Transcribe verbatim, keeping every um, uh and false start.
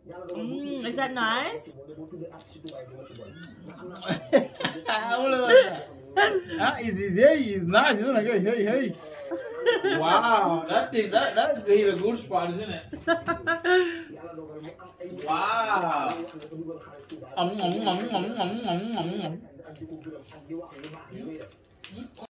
Mm, is that nice? Ah, is is hey, is nice, you know, like hey, hey, hey. Wow, that thing, that that is a good spot, isn't it? Wow. Um, um, um, um, um, um, um, um.